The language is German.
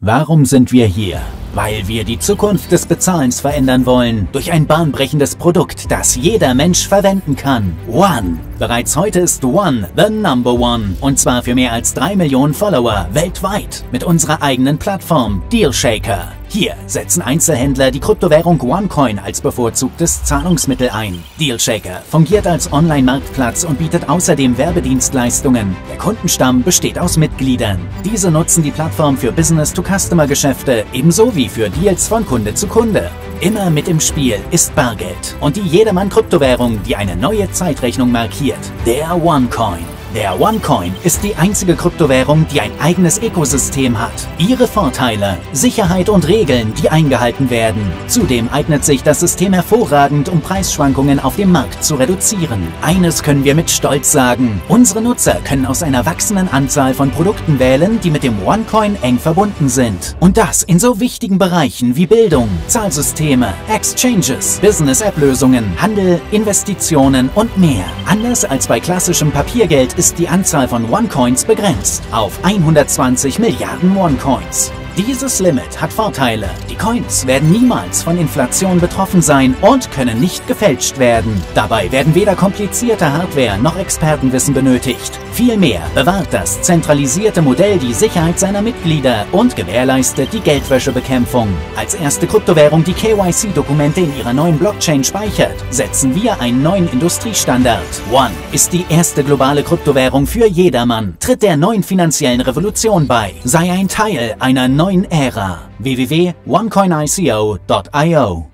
Warum sind wir hier? Weil wir die Zukunft des Bezahlens verändern wollen, durch ein bahnbrechendes Produkt, das jeder Mensch verwenden kann. One. Bereits heute ist One the Number One, und zwar für mehr als 3 Millionen Follower weltweit mit unserer eigenen Plattform Dealshaker. Hier setzen Einzelhändler die Kryptowährung OneCoin als bevorzugtes Zahlungsmittel ein. Dealshaker fungiert als Online-Marktplatz und bietet außerdem Werbedienstleistungen. Der Kundenstamm besteht aus Mitgliedern. Diese nutzen die Plattform für Business-to-Customer-Geschäfte ebenso wie für Deals von Kunde zu Kunde. Immer mit im Spiel ist Bargeld und die Jedermann-Kryptowährung, die eine neue Zeitrechnung markiert, der OneCoin. Der OneCoin ist die einzige Kryptowährung, die ein eigenes Ökosystem hat. Ihre Vorteile: Sicherheit und Regeln, die eingehalten werden. Zudem eignet sich das System hervorragend, um Preisschwankungen auf dem Markt zu reduzieren. Eines können wir mit Stolz sagen: Unsere Nutzer können aus einer wachsenden Anzahl von Produkten wählen, die mit dem OneCoin eng verbunden sind. Und das in so wichtigen Bereichen wie Bildung, Zahlsysteme, Exchanges, Business-App-Lösungen, Handel, Investitionen und mehr. Anders als bei klassischem Papiergeld ist die Anzahl von OneCoins begrenzt auf 120 Milliarden OneCoins. Dieses Limit hat Vorteile. Die Coins werden niemals von Inflation betroffen sein und können nicht gefälscht werden. Dabei werden weder komplizierte Hardware noch Expertenwissen benötigt. Vielmehr bewahrt das zentralisierte Modell die Sicherheit seiner Mitglieder und gewährleistet die Geldwäschebekämpfung. Als erste Kryptowährung, die KYC-Dokumente in ihrer neuen Blockchain speichert, setzen wir einen neuen Industriestandard. One ist die erste globale Kryptowährung für jedermann. Tritt der neuen finanziellen Revolution bei. Sei ein Teil einer neuen Ära. www.onecoinico.io